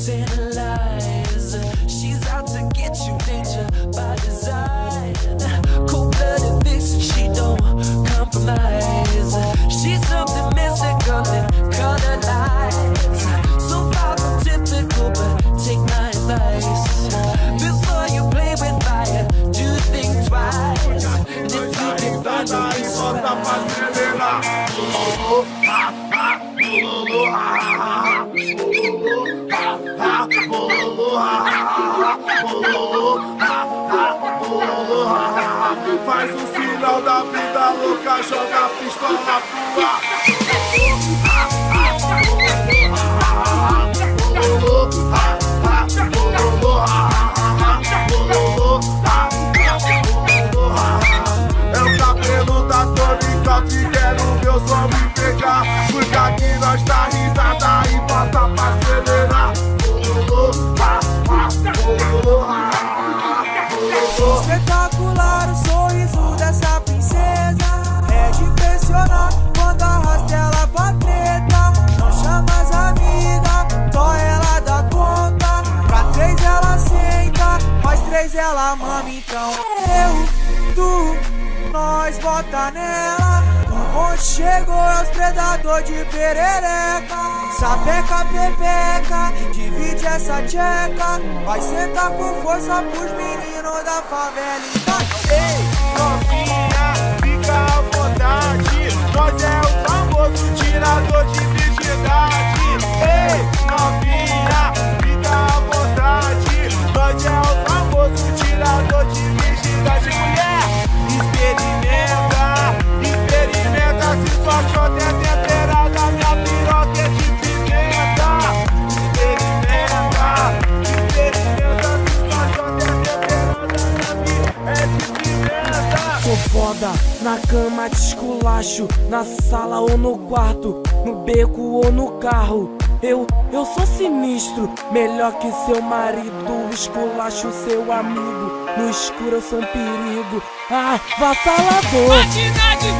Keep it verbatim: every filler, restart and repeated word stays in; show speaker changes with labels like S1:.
S1: tantalize. She's out to get you, danger by design. Cold-blooded vixen, she don't compromise. She's something mystical and color lights. So far from typical, but take my advice. Before you play with fire, do think twice. And if you can find a piece of
S2: faz o sinal da vida louca, joga a pistola pro ar. É o cabelo da Tony que quero ver o som me pegar. Porque aqui nós tá risada e bota pra acelerar.
S3: Espetacular o sorriso dessa princesa. É de impressionar quando arrasta ela pra treta. Não chama as amigas, só ela dá conta. Pra três ela senta, mais três ela mama. Então eu, tu, nós bota nela. Onde chegou é os predador de perereca. Sapeca, pepeca, divide essa tcheca. Vai sentar com força pros meninos da favela. Então,
S2: ei, novinha, fica à vontade. Nós é o famoso tirador de virgindade. Ei, novinha, fica à vontade. Nós é o famoso tirador de virgindade. Mulher, experimenta, experimenta. Se sua chota é temperada, minha piroca é de pimenta. Experimenta, experimenta. Se sua chota é temperada, minha piroca é de pimenta.
S1: Sou foda, na cama te esculacho, na sala ou no quarto, no beco ou no carro. Eu, eu sou sinistro, melhor que seu marido, esculacho seu amigo. No escuro eu sou um perigo, ah, vassalador.
S4: Matina de